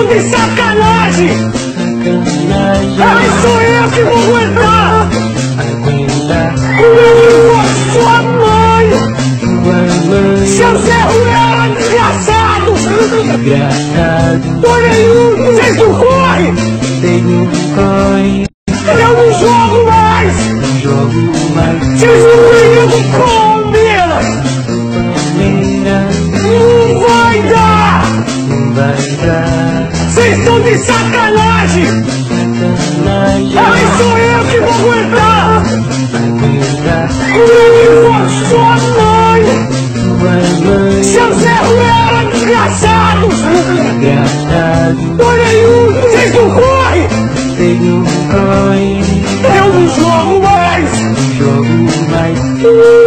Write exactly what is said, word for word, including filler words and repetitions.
de sacanagem! Ai, sou eu que vou aguentar! Como eu que sou sua mãe! Seu Zé Ruela desgraçado! Tô nenhum, vocês não correm! Eu não jogo mais! Vocês não ganham do Palmeiras! Não vai dar! Vocês estão de sacanagem! Ai, sou eu que vou aguentar! Como eu que sou sua mãe! Seu Zé Ruela desgraçado! Tô nenhum, vocês não correm! Eu não jogo mais!